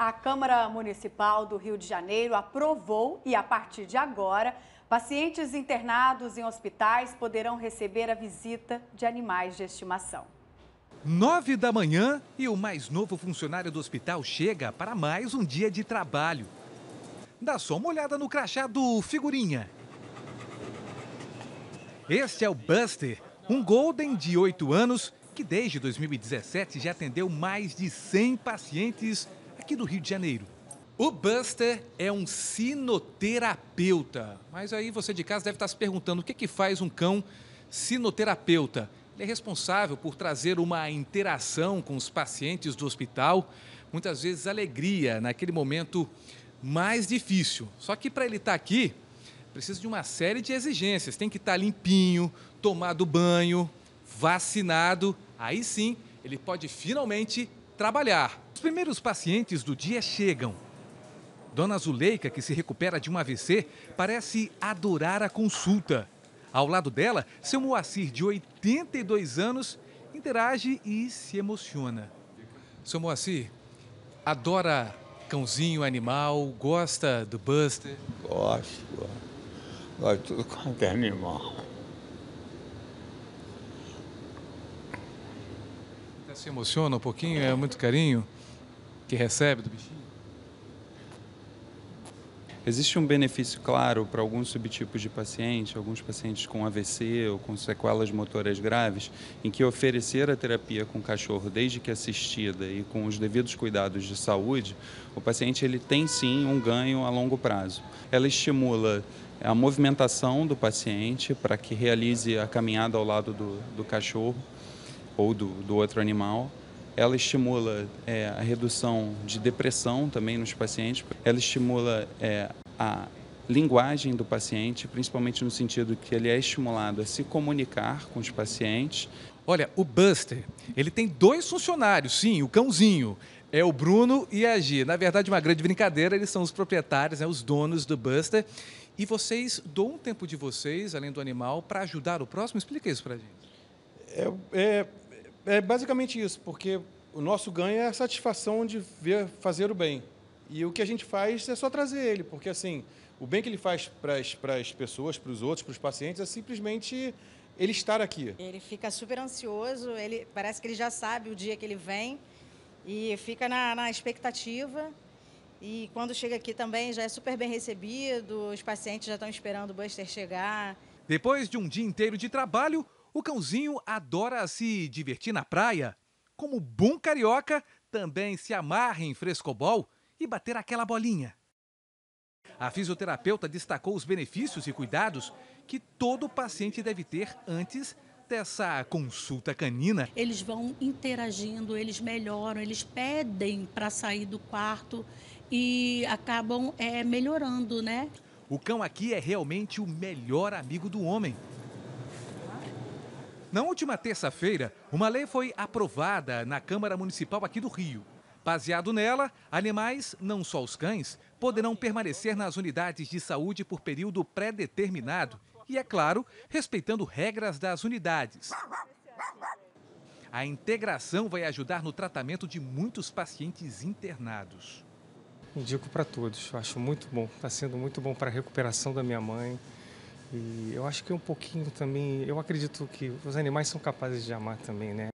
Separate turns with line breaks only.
A Câmara Municipal do Rio de Janeiro aprovou e, a partir de agora, pacientes internados em hospitais poderão receber a visita de animais de estimação.
9 da manhã e o mais novo funcionário do hospital chega para mais um dia de trabalho. Dá só uma olhada no crachá do Figurinha. Este é o Buster, um Golden de 8 anos que desde 2017 já atendeu mais de 100 pacientes aqui do Rio de Janeiro. O Buster é um sinoterapeuta. Mas aí você de casa deve estar se perguntando o que faz um cão sinoterapeuta. Ele é responsável por trazer uma interação com os pacientes do hospital, muitas vezes alegria naquele momento mais difícil. Só que para ele estar aqui, precisa de uma série de exigências. Tem que estar limpinho, tomado banho, vacinado. Aí sim, ele pode finalmente trabalhar. Os primeiros pacientes do dia chegam. Dona Zuleika, que se recupera de um AVC, parece adorar a consulta. Ao lado dela, seu Moacir, de 82 anos, interage e se emociona. Seu Moacir, adora cãozinho, animal, gosta do Buster?
Gosto de tudo quanto é animal.
Até se emociona um pouquinho, é muito carinho que recebe do bichinho?
Existe um benefício claro para alguns subtipos de paciente, alguns pacientes com AVC ou com sequelas motoras graves, em que oferecer a terapia com o cachorro, desde que assistida e com os devidos cuidados de saúde, o paciente ele tem sim um ganho a longo prazo. Ela estimula a movimentação do paciente para que realize a caminhada ao lado do cachorro ou do outro animal. Ela estimula a redução de depressão também nos pacientes. Ela estimula a linguagem do paciente, principalmente no sentido que ele é estimulado a se comunicar com os pacientes.
Olha, o Buster, ele tem 2 funcionários, sim, o cãozinho. É o Bruno e a Gi. Na verdade, uma grande brincadeira, eles são os proprietários, os donos do Buster. E vocês dão um tempo de vocês, além do animal, para ajudar o próximo? Explica isso pra gente.
É basicamente isso, porque o nosso ganho é a satisfação de ver fazer o bem. E o que a gente faz é só trazer ele, porque assim, o bem que ele faz para as pessoas, para os outros, para os pacientes, é simplesmente ele estar aqui.
Ele fica super ansioso, ele parece que ele já sabe o dia que ele vem e fica na expectativa. E quando chega aqui também já é super bem recebido, os pacientes já estão esperando o Buster chegar.
Depois de um dia inteiro de trabalho, o cãozinho adora se divertir na praia. Como bom carioca, também se amarra em frescobol e bater aquela bolinha. A fisioterapeuta destacou os benefícios e cuidados que todo paciente deve ter antes dessa consulta canina.
Eles vão interagindo, eles melhoram, eles pedem para sair do quarto e acabam melhorando, né?
O cão aqui é realmente o melhor amigo do homem. Na última terça-feira, uma lei foi aprovada na Câmara Municipal aqui do Rio. Baseado nela, animais, não só os cães, poderão permanecer nas unidades de saúde por período pré-determinado e, é claro, respeitando regras das unidades. A integração vai ajudar no tratamento de muitos pacientes internados.
Indico para todos, eu acho muito bom, está sendo muito bom para a recuperação da minha mãe. E eu acho que um pouquinho também, eu acredito que os animais são capazes de amar também, né?